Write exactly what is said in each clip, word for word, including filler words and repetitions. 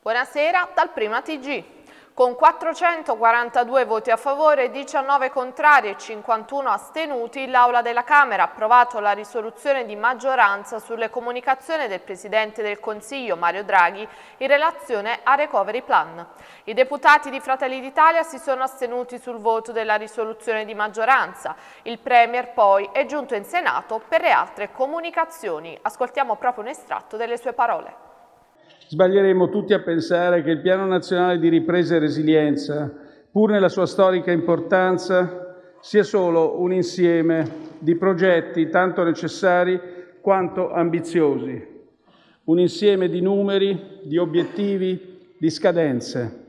Buonasera dal Prima T G. Con quattrocentoquarantadue voti a favore, diciannove contrari e cinquantuno astenuti, l'Aula della Camera ha approvato la risoluzione di maggioranza sulle comunicazioni del Presidente del Consiglio Mario Draghi in relazione a Recovery Plan. I deputati di Fratelli d'Italia si sono astenuti sul voto della risoluzione di maggioranza. Il Premier poi è giunto in Senato per le altre comunicazioni. Ascoltiamo proprio un estratto delle sue parole. Sbaglieremo tutti a pensare che il Piano Nazionale di Ripresa e Resilienza, pur nella sua storica importanza, sia solo un insieme di progetti tanto necessari quanto ambiziosi, un insieme di numeri, di obiettivi, di scadenze.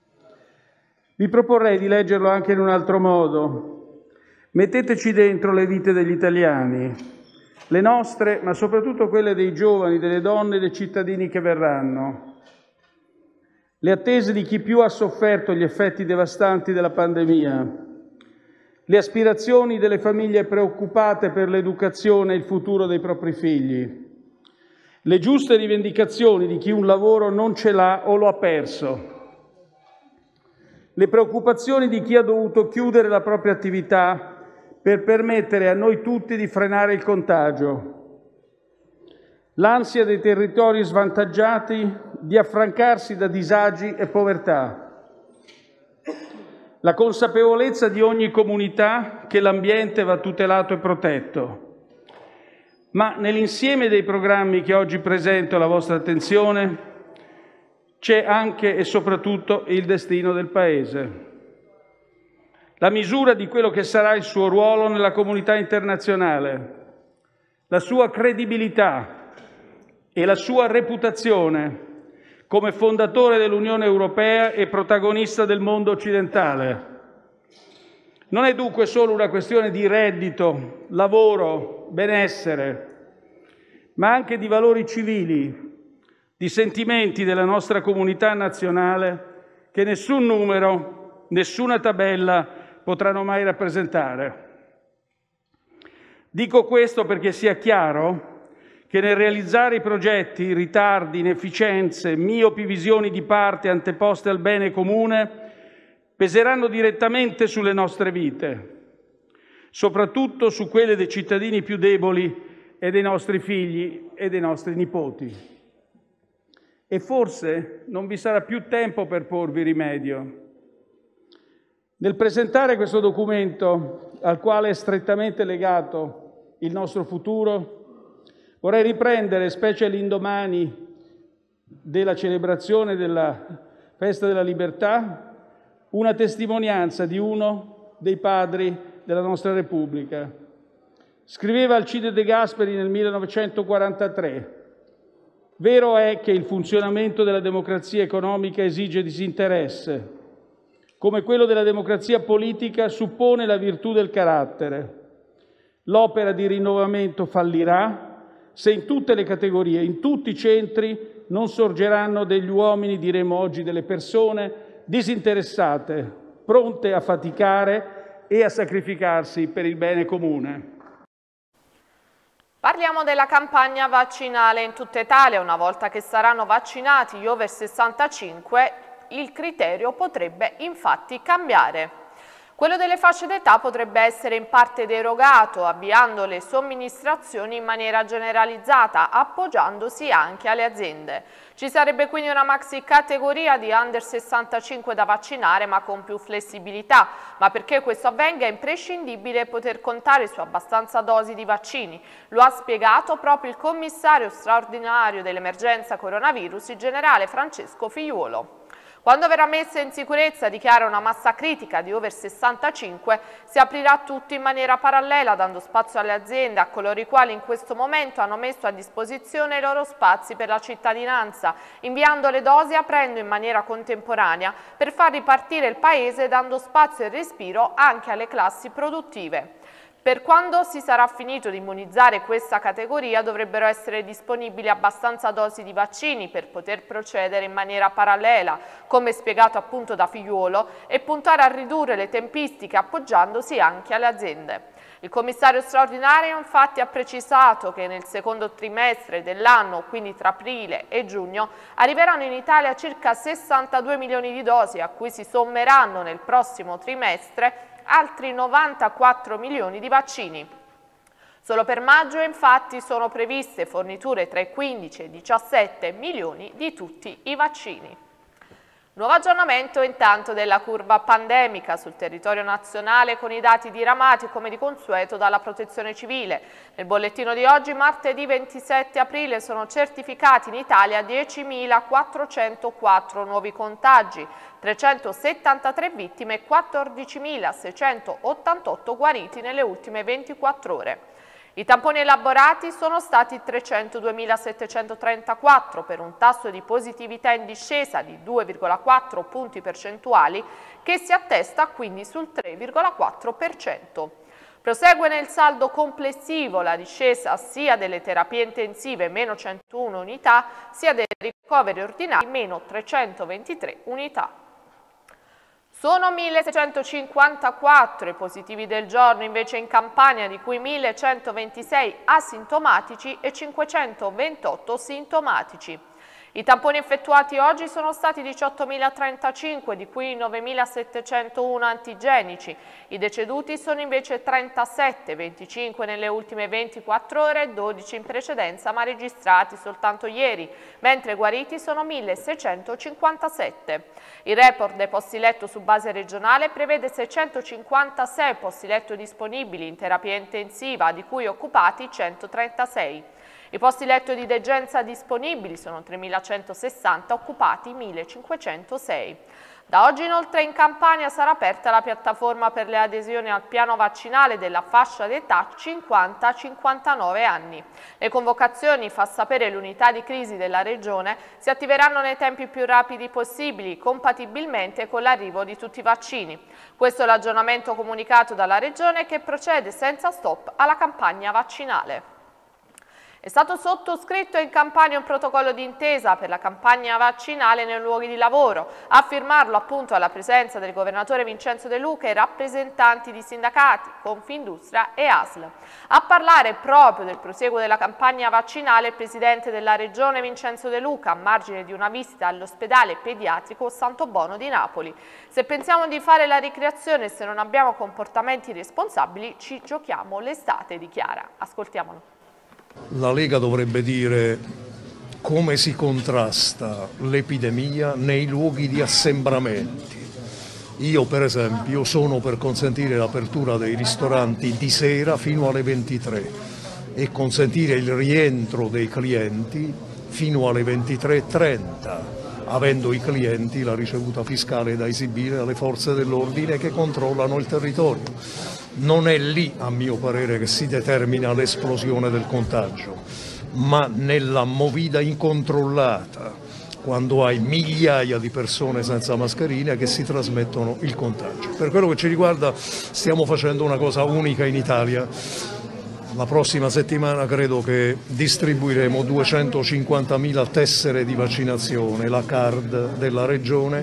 Vi proporrei di leggerlo anche in un altro modo. Metteteci dentro le vite degli italiani, le nostre, ma soprattutto quelle dei giovani, delle donne e dei cittadini che verranno. Le attese di chi più ha sofferto gli effetti devastanti della pandemia. Le aspirazioni delle famiglie preoccupate per l'educazione e il futuro dei propri figli. Le giuste rivendicazioni di chi un lavoro non ce l'ha o lo ha perso. Le preoccupazioni di chi ha dovuto chiudere la propria attività per permettere a noi tutti di frenare il contagio. L'ansia dei territori svantaggiati di affrancarsi da disagi e povertà. La consapevolezza di ogni comunità che l'ambiente va tutelato e protetto. Ma nell'insieme dei programmi che oggi presento alla vostra attenzione c'è anche e soprattutto il destino del Paese. La misura di quello che sarà il suo ruolo nella comunità internazionale, la sua credibilità e la sua reputazione come fondatore dell'Unione Europea e protagonista del mondo occidentale. Non è dunque solo una questione di reddito, lavoro, benessere, ma anche di valori civili, di sentimenti della nostra comunità nazionale che nessun numero, nessuna tabella potranno mai rappresentare. Dico questo perché sia chiaro che nel realizzare i progetti, ritardi, inefficienze, miopi visioni di parte anteposte al bene comune peseranno direttamente sulle nostre vite, soprattutto su quelle dei cittadini più deboli e dei nostri figli e dei nostri nipoti. E forse non vi sarà più tempo per porvi rimedio. Nel presentare questo documento, al quale è strettamente legato il nostro futuro, vorrei riprendere, specie all'indomani della celebrazione della Festa della Libertà, una testimonianza di uno dei padri della nostra Repubblica. Scriveva Alcide De Gasperi nel millenovecentoquarantatré: «Vero è che il funzionamento della democrazia economica esige disinteresse, come quello della democrazia politica suppone la virtù del carattere. L'opera di rinnovamento fallirà se in tutte le categorie, in tutti i centri, non sorgeranno degli uomini, diremo oggi delle persone, disinteressate, pronte a faticare e a sacrificarsi per il bene comune». Parliamo della campagna vaccinale in tutta Italia. Una volta che saranno vaccinati gli over sessantacinque, il criterio potrebbe infatti cambiare. Quello delle fasce d'età potrebbe essere in parte derogato, avviando le somministrazioni in maniera generalizzata, appoggiandosi anche alle aziende. Ci sarebbe quindi una maxi categoria di under sessantacinque da vaccinare, ma con più flessibilità. Ma perché questo avvenga è imprescindibile poter contare su abbastanza dosi di vaccini. Lo ha spiegato proprio il commissario straordinario dell'emergenza coronavirus, il generale Francesco Figliuolo. Quando verrà messa in sicurezza, dichiara, una massa critica di over sessantacinque, si aprirà tutto in maniera parallela, dando spazio alle aziende, a coloro i quali in questo momento hanno messo a disposizione i loro spazi per la cittadinanza, inviando le dosi e aprendo in maniera contemporanea per far ripartire il Paese, dando spazio e respiro anche alle classi produttive. Per quando si sarà finito di immunizzare questa categoria dovrebbero essere disponibili abbastanza dosi di vaccini per poter procedere in maniera parallela, come spiegato appunto da Figliuolo, e puntare a ridurre le tempistiche appoggiandosi anche alle aziende. Il commissario straordinario infatti ha precisato che nel secondo trimestre dell'anno, quindi tra aprile e giugno, arriveranno in Italia circa sessantadue milioni di dosi, a cui si sommeranno nel prossimo trimestre altri novantaquattro milioni di vaccini. Solo per maggio infatti sono previste forniture tra i quindici e i diciassette milioni di tutti i vaccini. Nuovo aggiornamento intanto della curva pandemica sul territorio nazionale con i dati diramati come di consueto dalla Protezione Civile. Nel bollettino di oggi, martedì ventisette aprile, sono certificati in Italia diecimilaquattrocentoquattro nuovi contagi, trecentosettantatré vittime e quattordicimilaseicentottantotto guariti nelle ultime ventiquattro ore. I tamponi elaborati sono stati trecentoduemilasettecentotrentaquattro per un tasso di positività in discesa di due virgola quattro punti percentuali che si attesta quindi sul tre virgola quattro per cento. Prosegue nel saldo complessivo la discesa sia delle terapie intensive meno centouno unità sia dei ricoveri ordinari meno trecentoventitré unità. Sono milleseicentocinquantaquattro i positivi del giorno invece in Campania, di cui millecentoventisei asintomatici e cinquecentoventotto sintomatici. I tamponi effettuati oggi sono stati diciottomilatrentacinque, di cui novemilasettecentouno antigenici. I deceduti sono invece trentasette, venticinque nelle ultime ventiquattro ore, dodici in precedenza ma registrati soltanto ieri, mentre guariti sono milleseicentocinquantasette. Il report dei posti letto su base regionale prevede seicentocinquantasei posti letto disponibili in terapia intensiva, di cui occupati centotrentasei. I posti letto di degenza disponibili sono tremilacentosessanta, occupati millecinquecentosei. Da oggi inoltre in Campania sarà aperta la piattaforma per le adesioni al piano vaccinale della fascia d'età cinquanta cinquantanove anni. Le convocazioni, fa sapere l'unità di crisi della Regione, si attiveranno nei tempi più rapidi possibili, compatibilmente con l'arrivo di tutti i vaccini. Questo è l'aggiornamento comunicato dalla Regione, che procede senza stop alla campagna vaccinale. È stato sottoscritto in Campania un protocollo d'intesa per la campagna vaccinale nei luoghi di lavoro. A firmarlo appunto alla presenza del governatore Vincenzo De Luca e rappresentanti di sindacati, Confindustria e A S L. A parlare proprio del prosieguo della campagna vaccinale il presidente della Regione Vincenzo De Luca, a margine di una visita all'ospedale pediatrico Santo Bono di Napoli. Se pensiamo di fare la ricreazione e se non abbiamo comportamenti responsabili, ci giochiamo l'estate, dichiara. Ascoltiamolo. La Lega dovrebbe dire come si contrasta l'epidemia nei luoghi di assembramenti. Io per esempio sono per consentire l'apertura dei ristoranti di sera fino alle ventitré e consentire il rientro dei clienti fino alle ventitré e trenta, avendo i clienti la ricevuta fiscale da esibire alle forze dell'ordine che controllano il territorio. Non è lì, a mio parere, che si determina l'esplosione del contagio, ma nella movida incontrollata, quando hai migliaia di persone senza mascherine che si trasmettono il contagio. Per quello che ci riguarda stiamo facendo una cosa unica in Italia. La prossima settimana credo che distribuiremo duecentocinquantamila tessere di vaccinazione, la card della Regione,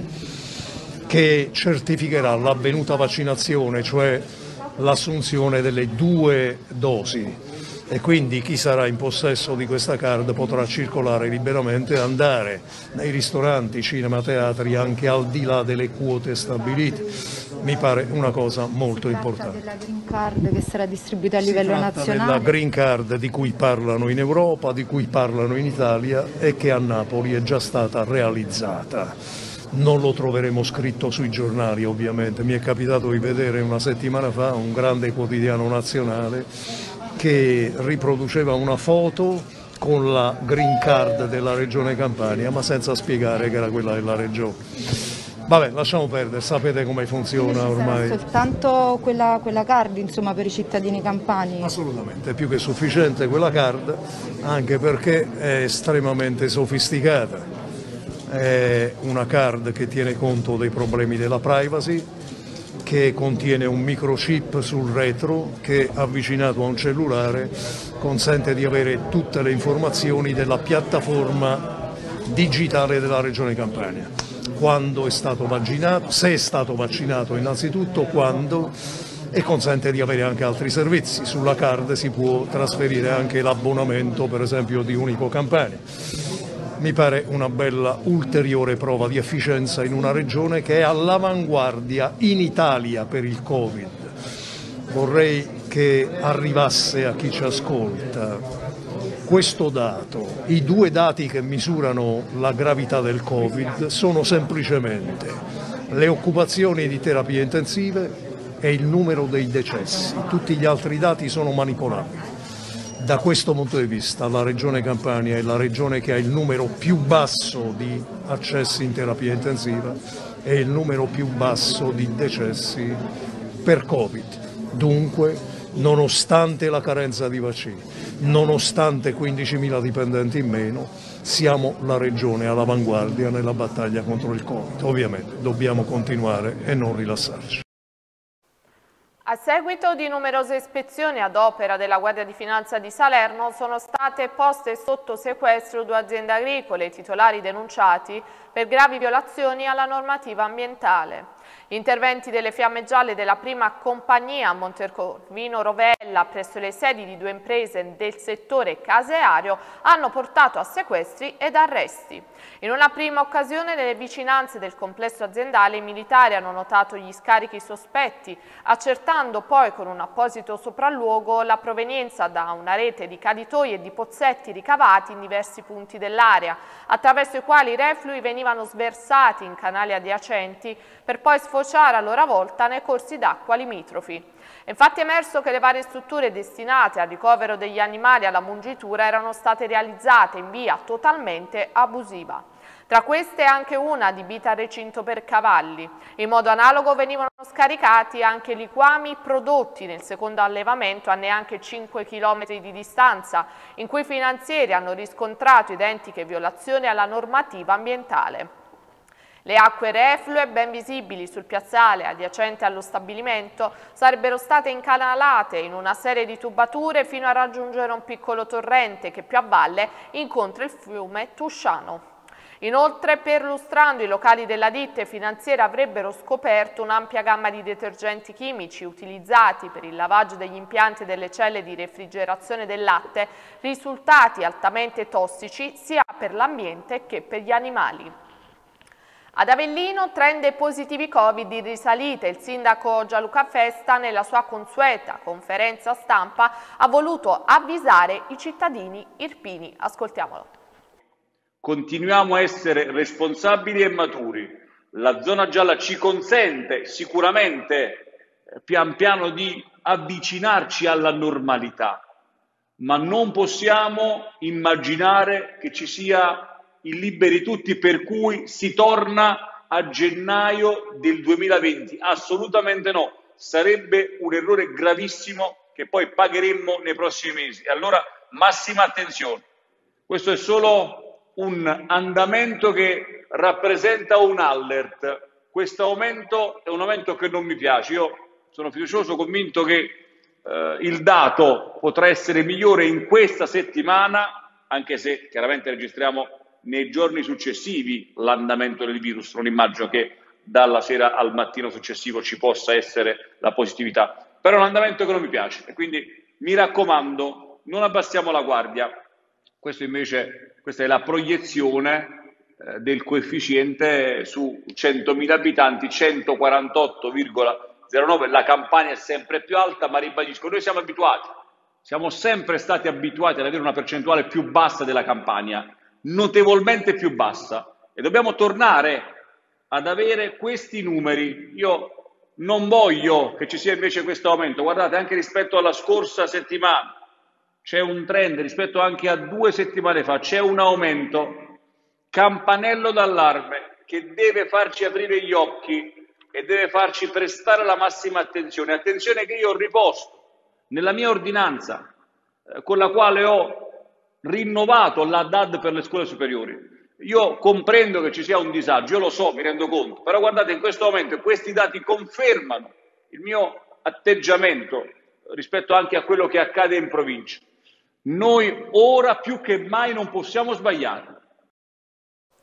che certificherà l'avvenuta vaccinazione, cioè l'assunzione delle due dosi, e quindi chi sarà in possesso di questa card potrà circolare liberamente e andare nei ristoranti, cinema, teatri anche al di là delle quote stabilite. Mi pare una cosa molto importante. Si tratta della Green Card che sarà distribuita a livello nazionale? Si tratta della Green Card di cui parlano in Europa, di cui parlano in Italia e che a Napoli è già stata realizzata. Non lo troveremo scritto sui giornali ovviamente, mi è capitato di vedere una settimana fa un grande quotidiano nazionale che riproduceva una foto con la Green Card della Regione Campania, ma senza spiegare che era quella della Regione. Vabbè, lasciamo perdere, sapete come funziona ormai. Soltanto quella, quella card, insomma, per i cittadini campani? Assolutamente, è più che sufficiente quella card, anche perché è estremamente sofisticata. È una card che tiene conto dei problemi della privacy, che contiene un microchip sul retro che, avvicinato a un cellulare, consente di avere tutte le informazioni della piattaforma digitale della Regione Campania. Quando è stato vaccinato, se è stato vaccinato innanzitutto, quando e consente di avere anche altri servizi. Sulla card si può trasferire anche l'abbonamento, per esempio, di Unico Campania. Mi pare una bella ulteriore prova di efficienza in una regione che è all'avanguardia in Italia per il Covid. Vorrei che arrivasse a chi ci ascolta questo dato. I due dati che misurano la gravità del Covid sono semplicemente le occupazioni di terapie intensive e il numero dei decessi. Tutti gli altri dati sono manipolabili. Da questo punto di vista la Regione Campania è la regione che ha il numero più basso di accessi in terapia intensiva e il numero più basso di decessi per Covid. Dunque, nonostante la carenza di vaccini, nonostante quindicimila dipendenti in meno, siamo la regione all'avanguardia nella battaglia contro il Covid. Ovviamente dobbiamo continuare e non rilassarci. A seguito di numerose ispezioni ad opera della Guardia di Finanza di Salerno sono state poste sotto sequestro due aziende agricole, titolari denunciati per gravi violazioni alla normativa ambientale. Gli interventi delle Fiamme Gialle della prima compagnia a Montecorvino Rovella presso le sedi di due imprese del settore caseario hanno portato a sequestri ed arresti. In una prima occasione nelle vicinanze del complesso aziendale i militari hanno notato gli scarichi sospetti, accertando poi con un apposito sopralluogo la provenienza da una rete di caditoi e di pozzetti ricavati in diversi punti dell'area, attraverso i quali i reflui venivano sversati in canali adiacenti per poi sfociare a loro volta nei corsi d'acqua limitrofi. È infatti emerso che le varie strutture destinate al ricovero degli animali alla mungitura erano state realizzate in via totalmente abusiva. Tra queste anche una adibita a recinto per cavalli. In modo analogo venivano scaricati anche liquami prodotti nel secondo allevamento a neanche cinque chilometri di distanza, in cui i finanzieri hanno riscontrato identiche violazioni alla normativa ambientale. Le acque reflue, ben visibili sul piazzale adiacente allo stabilimento, sarebbero state incanalate in una serie di tubature fino a raggiungere un piccolo torrente che più a valle incontra il fiume Tusciano. Inoltre, perlustrando i locali della ditta, i finanzieri avrebbero scoperto un'ampia gamma di detergenti chimici utilizzati per il lavaggio degli impianti delle celle di refrigerazione del latte, risultati altamente tossici sia per l'ambiente che per gli animali. Ad Avellino, trend positivi Covid in risalita. Il sindaco Gianluca Festa, nella sua consueta conferenza stampa, ha voluto avvisare i cittadini irpini. Ascoltiamolo. Continuiamo a essere responsabili e maturi. La zona gialla ci consente sicuramente pian piano di avvicinarci alla normalità, ma non possiamo immaginare che ci sia il liberi tutti per cui si torna a gennaio del duemilaventi. Assolutamente no, sarebbe un errore gravissimo che poi pagheremmo nei prossimi mesi. E allora massima attenzione, questo è solo un andamento che rappresenta un alert. Questo aumento è un aumento che non mi piace. Io sono fiducioso, convinto che eh, il dato potrà essere migliore in questa settimana, anche se chiaramente registriamo nei giorni successivi l'andamento del virus. Non immagino che dalla sera al mattino successivo ci possa essere la positività, però è un andamento che non mi piace e quindi mi raccomando, non abbassiamo la guardia. Questo invece, questa è la proiezione eh, del coefficiente su centomila abitanti, centoquarantotto virgola zero nove. La Campania è sempre più alta, ma ribadisco, noi siamo abituati, siamo sempre stati abituati ad avere una percentuale più bassa della Campania, notevolmente più bassa, e dobbiamo tornare ad avere questi numeri. Io non voglio che ci sia invece questo aumento. Guardate, anche rispetto alla scorsa settimana c'è un trend, rispetto anche a due settimane fa c'è un aumento. Campanello d'allarme che deve farci aprire gli occhi e deve farci prestare la massima attenzione, attenzione che io ho riposto nella mia ordinanza eh, con la quale ho rinnovato la D A D per le scuole superiori. Io comprendo che ci sia un disagio, io lo so, mi rendo conto, però guardate, in questo momento questi dati confermano il mio atteggiamento rispetto anche a quello che accade in provincia. Noi ora più che mai non possiamo sbagliare.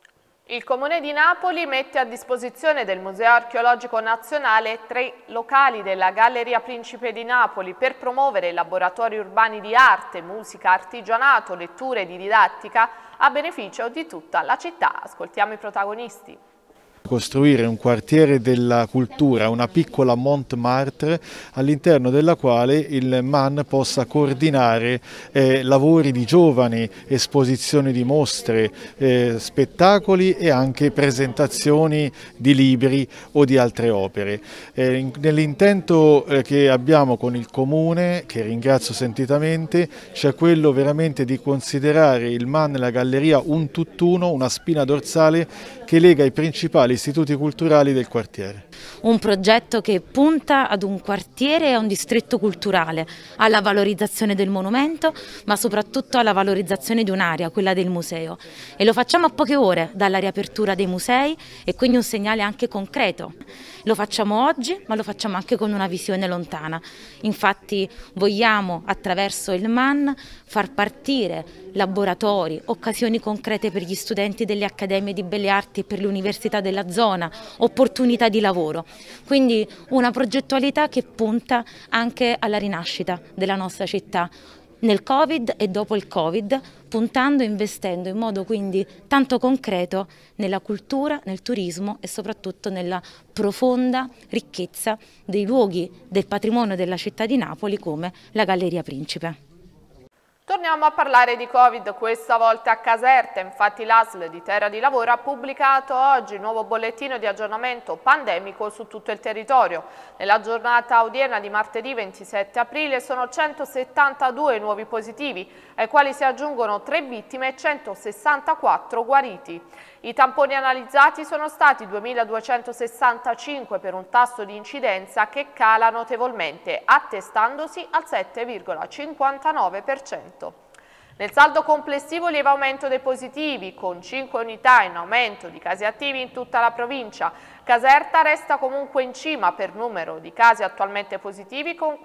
Il Comune di Napoli mette a disposizione del Museo Archeologico Nazionale tre locali della Galleria Principe di Napoli per promuovere laboratori urbani di arte, musica, artigianato, letture e di didattica a beneficio di tutta la città. Ascoltiamo i protagonisti. Costruire un quartiere della cultura, una piccola Montmartre all'interno della quale il M A N possa coordinare eh, lavori di giovani, esposizioni di mostre, eh, spettacoli e anche presentazioni di libri o di altre opere. Eh, nell'intento eh, che abbiamo con il Comune, che ringrazio sentitamente, c'è quello veramente di considerare il M A N e la Galleria un tutt'uno, una spina dorsale che lega i principali istituti culturali del quartiere. Un progetto che punta ad un quartiere e a un distretto culturale, alla valorizzazione del monumento, ma soprattutto alla valorizzazione di un'area, quella del museo. E lo facciamo a poche ore dalla riapertura dei musei e quindi un segnale anche concreto. Lo facciamo oggi, ma lo facciamo anche con una visione lontana. Infatti vogliamo, attraverso il M A N, far partire laboratori, occasioni concrete per gli studenti delle accademie di belle arti e per le università della zona, opportunità di lavoro. Quindi una progettualità che punta anche alla rinascita della nostra città nel Covid e dopo il Covid, puntando e investendo in modo quindi tanto concreto nella cultura, nel turismo e soprattutto nella profonda ricchezza dei luoghi del patrimonio della città di Napoli come la Galleria Principe. Torniamo a parlare di Covid, questa volta a Caserta. Infatti l'A S L di Terra di Lavoro ha pubblicato oggi il nuovo bollettino di aggiornamento pandemico su tutto il territorio. Nella giornata odierna di martedì ventisette aprile sono centosettantadue nuovi positivi, ai quali si aggiungono tre vittime e centosessantaquattro guariti. I tamponi analizzati sono stati duemiladuecentosessantacinque per un tasso di incidenza che cala notevolmente, attestandosi al sette virgola cinquantanove per cento. Nel saldo complessivo lieve aumento dei positivi, con cinque unità in aumento di casi attivi in tutta la provincia. Caserta resta comunque in cima per numero di casi attualmente positivi con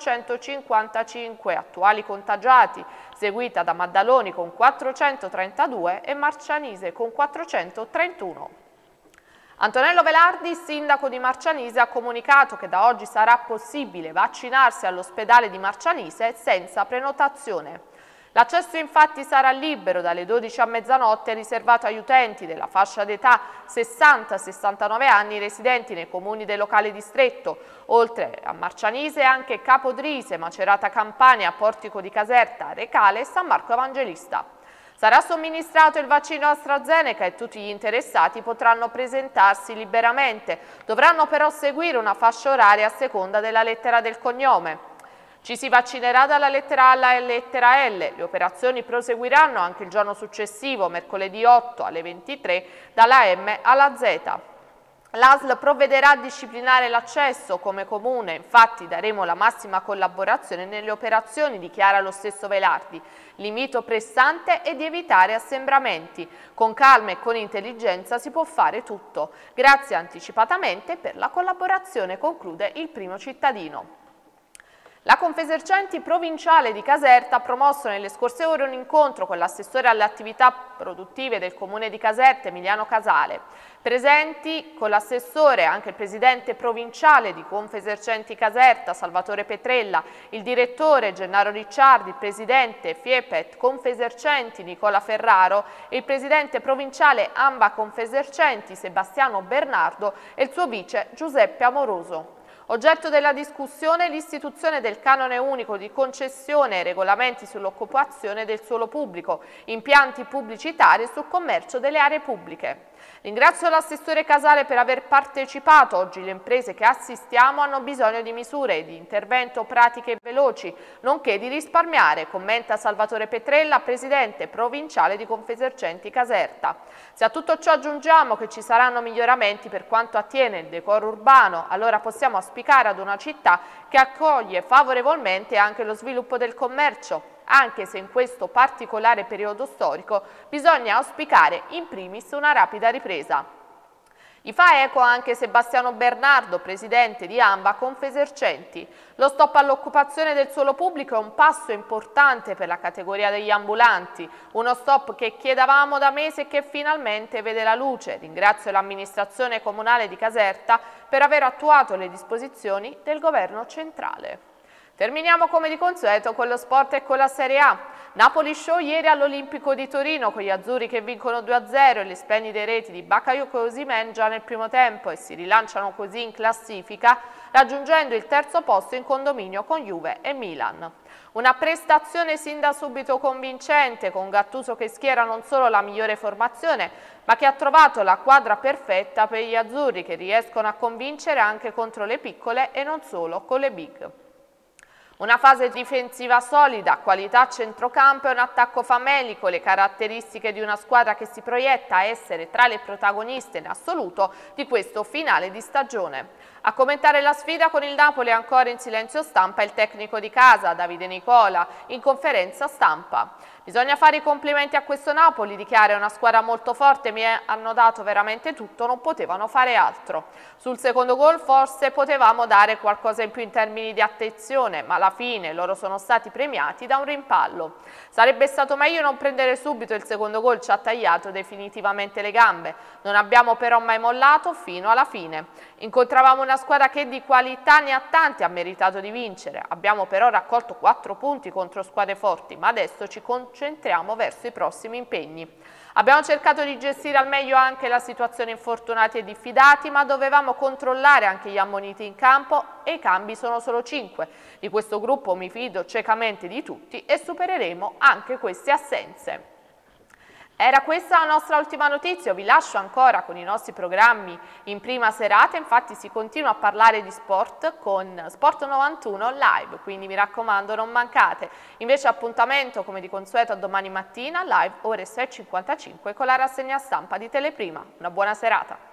quattrocentocinquantacinque attuali contagiati, seguita da Maddaloni con quattrocentotrentadue e Marcianise con quattrocentotrentuno. Antonello Velardi, sindaco di Marcianise, ha comunicato che da oggi sarà possibile vaccinarsi all'ospedale di Marcianise senza prenotazione. L'accesso infatti sarà libero dalle dodici a mezzanotte e riservato agli utenti della fascia d'età sessanta sessantanove anni residenti nei comuni del locale distretto. Oltre a Marcianise anche Capodrise, Macerata Campania, Portico di Caserta, Recale e San Marco Evangelista. Sarà somministrato il vaccino AstraZeneca e tutti gli interessati potranno presentarsi liberamente. Dovranno però seguire una fascia oraria a seconda della lettera del cognome. Ci si vaccinerà dalla lettera A alla lettera L. Le operazioni proseguiranno anche il giorno successivo, mercoledì otto alle ventitré, dalla M alla Z. L'A S L provvederà a disciplinare l'accesso come comune, infatti daremo la massima collaborazione nelle operazioni, dichiara lo stesso Velardi. L'invito pressante è di evitare assembramenti. Con calma e con intelligenza si può fare tutto. Grazie anticipatamente per la collaborazione, conclude il primo cittadino. La Confesercenti provinciale di Caserta ha promosso nelle scorse ore un incontro con l'assessore alle attività produttive del comune di Caserta, Emiliano Casale. Presenti con l'assessore anche il presidente provinciale di Confesercenti Caserta, Salvatore Petrella, il direttore Gennaro Ricciardi, il presidente Fiepet Confesercenti, Nicola Ferraro, e il presidente provinciale Amba Confesercenti, Sebastiano Bernardo, e il suo vice Giuseppe Amoroso. Oggetto della discussione l'istituzione del canone unico di concessione e regolamenti sull'occupazione del suolo pubblico, impianti pubblicitari e sul commercio delle aree pubbliche. Ringrazio l'assessore Casale per aver partecipato. Oggi le imprese che assistiamo hanno bisogno di misure di intervento pratiche e veloci, nonché di risparmiare, commenta Salvatore Petrella, presidente provinciale di Confesercenti Caserta. Se a tutto ciò aggiungiamo che ci saranno miglioramenti per quanto attiene il decoro urbano, allora possiamo auspicare ad una città che accoglie favorevolmente anche lo sviluppo del commercio, anche se in questo particolare periodo storico bisogna auspicare in primis una rapida ripresa. Gli fa eco anche Sebastiano Bernardo, presidente di ANVA Confesercenti. Lo stop all'occupazione del suolo pubblico è un passo importante per la categoria degli ambulanti, uno stop che chiedevamo da mesi e che finalmente vede la luce. Ringrazio l'amministrazione comunale di Caserta per aver attuato le disposizioni del governo centrale. Terminiamo come di consueto con lo sport e con la Serie A. Napoli show ieri all'Olimpico di Torino con gli azzurri che vincono due a zero e le splendide reti di Bakayoko e Osimhen già nel primo tempo e si rilanciano così in classifica raggiungendo il terzo posto in condominio con Juve e Milan. Una prestazione sin da subito convincente con Gattuso che schiera non solo la migliore formazione ma che ha trovato la quadra perfetta per gli azzurri che riescono a convincere anche contro le piccole e non solo con le big. Una fase difensiva solida, qualità a centrocampo e un attacco famelico, le caratteristiche di una squadra che si proietta a essere tra le protagoniste in assoluto di questo finale di stagione. A commentare la sfida con il Napoli ancora in silenzio stampa il tecnico di casa, Davide Nicola, in conferenza stampa. Bisogna fare i complimenti a questo Napoli, dichiara, è una squadra molto forte, mi hanno dato veramente tutto, non potevano fare altro. Sul secondo gol forse potevamo dare qualcosa in più in termini di attenzione, ma alla fine loro sono stati premiati da un rimpallo. Sarebbe stato meglio non prendere subito il secondo gol, ci ha tagliato definitivamente le gambe. Non abbiamo però mai mollato fino alla fine. Incontravamo una squadra che di qualità ne ha tante, ha meritato di vincere. Abbiamo però raccolto quattro punti contro squadre forti, ma adesso ci concentriamo verso i prossimi impegni. Abbiamo cercato di gestire al meglio anche la situazione infortunati e diffidati, ma dovevamo controllare anche gli ammoniti in campo e i cambi sono solo cinque. Di questo gruppo mi fido ciecamente di tutti e supereremo anche queste assenze. Era questa la nostra ultima notizia, vi lascio ancora con i nostri programmi in prima serata, infatti si continua a parlare di sport con Sport novantuno live, quindi mi raccomando non mancate. Invece appuntamento come di consueto a domani mattina, live ore sei e cinquantacinque con la rassegna stampa di Teleprima. Una buona serata.